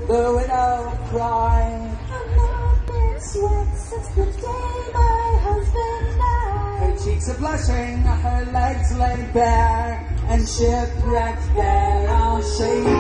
the widow cried. I've not been sweat since the day my husband died. Her cheeks are blushing, her legs laid bare, and shipwrecked there I'll shake